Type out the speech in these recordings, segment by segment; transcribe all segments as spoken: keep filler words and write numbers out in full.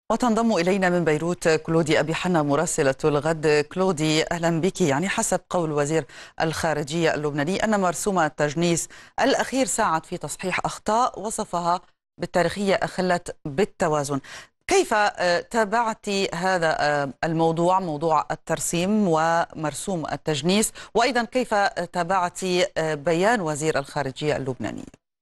وتنضم إلينا من بيروت كلودي أبي حنا مراسلة الغد. كلودي، أهلا بك. يعني حسب قول وزير الخارجية اللبناني أن مرسوم التجنيس الأخير ساعد في تصحيح أخطاء وصفها بالتاريخية أخلت بالتوازن. كيف تابعت هذا الموضوع، موضوع الترسيم ومرسوم التجنيس، وأيضا كيف تابعت بيان وزير الخارجية اللبناني؟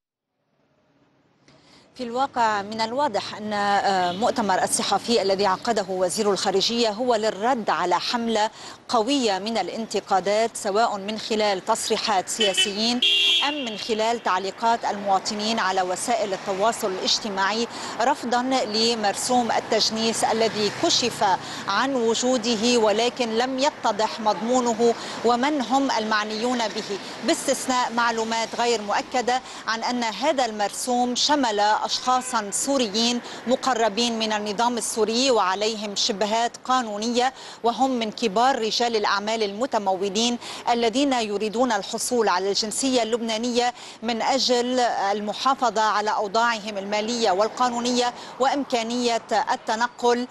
في الواقع من الواضح أن مؤتمر الصحفي الذي عقده وزير الخارجية هو للرد على حملة قوية من الانتقادات، سواء من خلال تصريحات سياسيين أم من خلال تعليقات المواطنين على وسائل التواصل الاجتماعي، رفضا لمرسوم التجنيس الذي كشف عن وجوده ولكن لم يتضح مضمونه ومن هم المعنيون به، باستثناء معلومات غير مؤكدة عن أن هذا المرسوم شمل أشخاصا سوريين مقربين من النظام السوري وعليهم شبهات قانونية، وهم من كبار رجال الأعمال المتمولين الذين يريدون الحصول على الجنسية اللبنانية من أجل المحافظة على أوضاعهم المالية والقانونية وإمكانية التنقل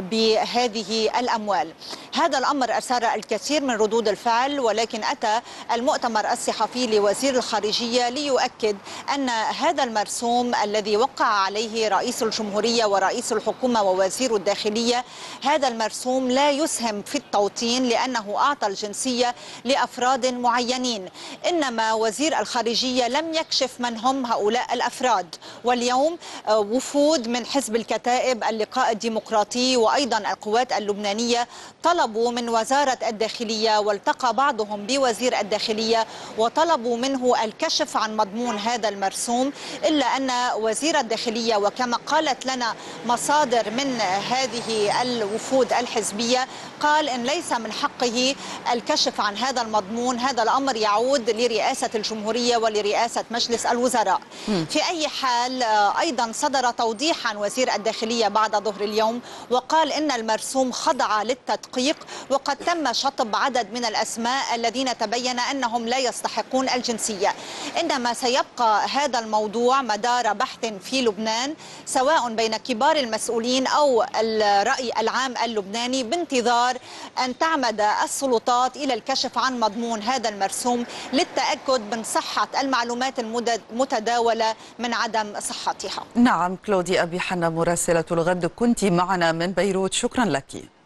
بهذه الأموال. هذا الأمر أثار الكثير من ردود الفعل، ولكن أتى المؤتمر الصحفي لوزير الخارجية ليؤكد أن هذا المرسوم الذي وقع عليه رئيس الجمهورية ورئيس الحكومة ووزير الداخلية، هذا المرسوم لا يسهم في التوطين لأنه أعطى الجنسية لأفراد معينين، إنما وزير الخارجية لم يكشف من هم هؤلاء الأفراد. واليوم وفود من حزب الكتائب، اللقاء الديمقراطي وأيضا القوات اللبنانية طلبوا من وزارة الداخلية والتقى بعضهم بوزير الداخلية وطلبوا منه الكشف عن مضمون هذا المرسوم، إلا أن وزير الداخلية وكما قالت لنا مصادر من هذه الوفود الحزبية قال إن ليس من حقه الكشف عن هذا المضمون، هذا الأمر يعود لرئاسة الجمهورية ولرئاسة مجلس الوزراء. م. في أي حال أيضا صدر توضيح عن وزير الداخلية بعد ظهر اليوم وقال إن المرسوم خضع للتدقيق وقد تم شطب عدد من الأسماء الذين تبين أنهم لا يستحقون الجنسية، إنما سيبقى هذا الموضوع مدار بحث في لبنان سواء بين كبار المسؤولين أو الرأي العام اللبناني، بانتظار أن تعمد السلطات إلى الكشف عن مضمون هذا المرسوم للتأكد من صحة المعلومات المتداولة من عدم صحتها. نعم، كلودي أبي حنا مراسلة الغد كنت معنا من بيروت، شكرا لك.